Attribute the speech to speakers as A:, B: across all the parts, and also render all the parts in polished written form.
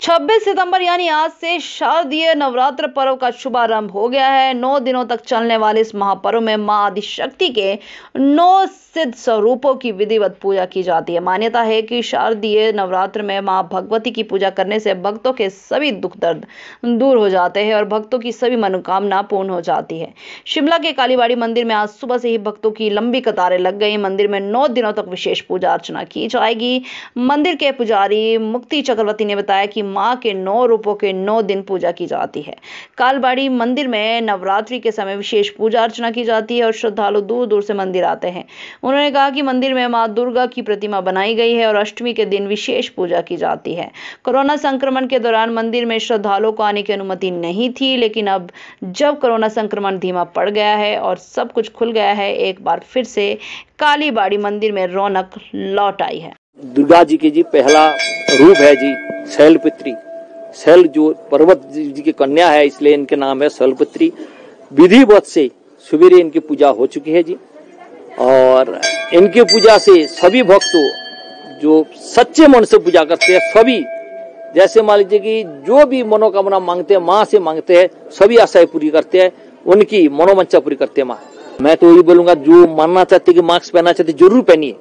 A: 26 सितंबर यानी आज से शारदीय नवरात्र पर्व का शुभारंभ हो गया है। 9 दिनों तक चलने वाले इस महापर्व में मां आदिशक्ति के 9 सिद्ध स्वरूपों की विधिवत पूजा की जाती है। मान्यता है कि शारदीय नवरात्र में मां भगवती की पूजा करने से भक्तों के सभी दुख दर्द दूर हो जाते हैं और भक्तों की सभी मनोकामना पूर्ण हो जाती है। शिमला के कालीबाड़ी मंदिर में आज सुबह से ही भक्तों की लंबी कतारें लग गई। मंदिर में 9 दिनों तक विशेष पूजा अर्चना की जाएगी। मंदिर के पुजारी मुक्ति चक्रवर्ती ने बताया कि मां के 9 रूपों के 9 दिन पूजा की जाती है। कालबाड़ी मंदिर में नवरात्रि के समय विशेष पूजा अर्चना की जाती है और श्रद्धालु दूर दूर से मंदिर आते हैं। उन्होंने कहा कि मंदिर में मां दुर्गा की प्रतिमा बनाई गई है और अष्टमी के दिन विशेष पूजा की जाती है। कोरोना संक्रमण के दौरान मंदिर में श्रद्धालुओं को आने की अनुमति नहीं थी, लेकिन अब जब कोरोना संक्रमण धीमा पड़ गया है और सब कुछ खुल गया है, एक बार फिर से कालीबाड़ी मंदिर में रौनक लौट आई है।
B: दुर्गा जी के जी पहला रूप है जी शैलपुत्री। शैल जो पर्वत जी की कन्या है, इसलिए इनके नाम है शैलपुत्री। विधिवत से सवेरे इनकी पूजा हो चुकी है जी, और इनकी पूजा से सभी भक्तों जो सच्चे मन से पूजा करते हैं, सभी जैसे मान लीजिए कि जो भी मनोकामना मांगते हैं माँ से मांगते हैं, सभी आशाएं पूरी करते हैं, उनकी मनोवांछा पूरी करते हैं माँ। मैं तो यही बोलूंगा, जो मानना चाहते कि मास्क पहनना चाहते जरूर पहनिए,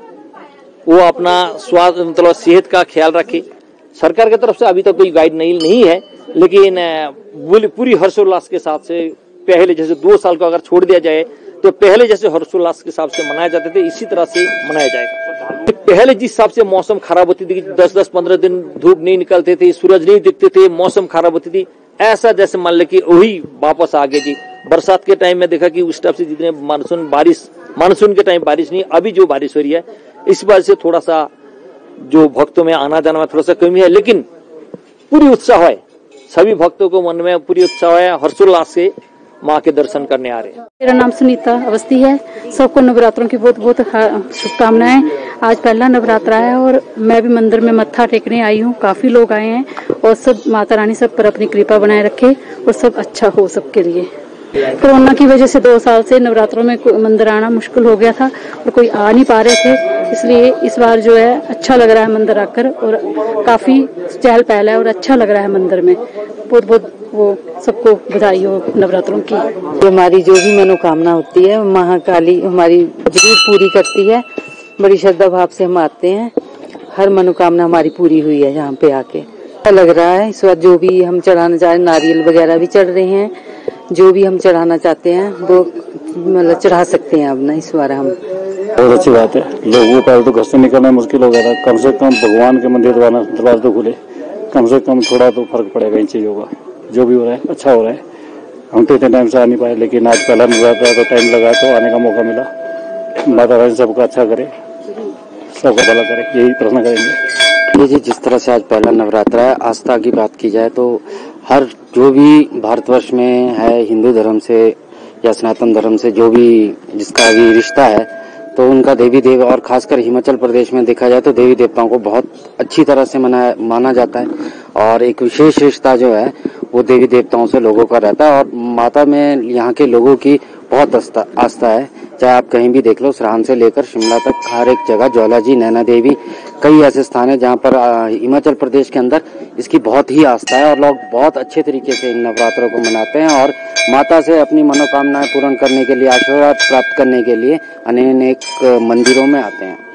B: वो अपना स्वास्थ्य मतलब सेहत का ख्याल रखे। सरकार की तरफ से अभी तक कोई गाइड नहीं है, लेकिन पूरी हर्षोल्लास के साथ से पहले जैसे 2 साल को अगर छोड़ दिया जाए तो पहले जैसे हर्षोल्लास के हिसाब से मनाए जाते थे, इसी तरह से मनाया जाएगा। पहले जिस हिसाब से मौसम खराब होती थी, 10-15 दिन धूप नहीं निकलते थे, सूरज नहीं दिखते थे, मौसम खराब होती थी, ऐसा जैसे मान ले कि वही वापस आ गए जी। बरसात के टाइम में देखा कि उस टाइप से जितने मानसून के टाइम बारिश नहीं, अभी जो बारिश हो रही है इस वजह से थोड़ा सा जो भक्तों में आना जाना में थोड़ा सा कमी है, लेकिन पूरी उत्साह है, सभी भक्तों को मन में पूरी उत्साह है, हर्षोल्लास से माँ के दर्शन करने आ रहे हैं।
C: मेरा नाम सुनीता अवस्थी है। सबको नवरात्रों की बहुत बहुत शुभकामनाएं। आज पहला नवरात्रा है और मैं भी मंदिर में मत्था टेकने आई हूँ। काफी लोग आए हैं और सब माता रानी सब पर अपनी कृपा बनाए रखे और सब अच्छा हो सबके लिए। कोरोना की वजह से 2 साल से नवरात्रों में मंदिर आना मुश्किल हो गया था और कोई आ नहीं पा रहे थे, इसलिए इस बार जो है अच्छा लग रहा है मंदिर आकर, और काफी चहल पहल है और अच्छा लग रहा है मंदिर में। बहुत बहुत वो सबको बधाई हो नवरात्रों की।
D: हमारी जो भी मनोकामना होती है महाकाली हमारी जरूर पूरी करती है। बड़ी श्रद्धा भाव से हम आते हैं, हर मनोकामना हमारी पूरी हुई है यहाँ पे आके। अच्छा लग रहा है। इस बार जो भी हम चढ़ाना चाहे, नारियल वगैरह भी चढ़ रहे हैं, जो भी हम चढ़ाना चाहते हैं वो मतलब चढ़ा सकते हैं। अब ना इस बार हम
E: बहुत अच्छी बात है। लोगों को तो घर से निकलना मुश्किल हो गया था, कम से कम भगवान के मंदिर दरबार तो खुले, कम से कम थोड़ा तो फर्क पड़ेगा इन चीजों का। जो भी हो रहा है अच्छा हो रहा है। हम तो इतने टाइम से आ नहीं पाए, लेकिन आज पहला नवरात्रा तो टाइम लगा तो आने का मौका मिला। माता रानी सबका अच्छा करे, सबका भला करे, यही प्रार्थना करेंगे।
F: जी, जिस तरह से आज पहला नवरात्रा है, आस्था की बात की जाए तो हर जो भी भारतवर्ष में है हिंदू धर्म से या सनातन धर्म से जो भी जिसका भी रिश्ता है, तो उनका देवी देव और खासकर हिमाचल प्रदेश में देखा जाए तो देवी देवताओं को बहुत अच्छी तरह से माना जाता है और एक विशेष रिश्ता जो है वो देवी देवताओं से लोगों का रहता है। और माता में यहाँ के लोगों की बहुत आस्था है। चाहे आप कहीं भी देख लो, सराहन से लेकर शिमला तक हर एक जगह, ज्वाला जी, नैना देवी, कई ऐसे स्थान है जहाँ पर हिमाचल प्रदेश के अंदर इसकी बहुत ही आस्था है और लोग बहुत अच्छे तरीके से इन नवरात्रों को मनाते हैं और माता से अपनी मनोकामनाएं पूर्ण करने के लिए, आशीर्वाद प्राप्त करने के लिए अनेक मंदिरों में आते हैं।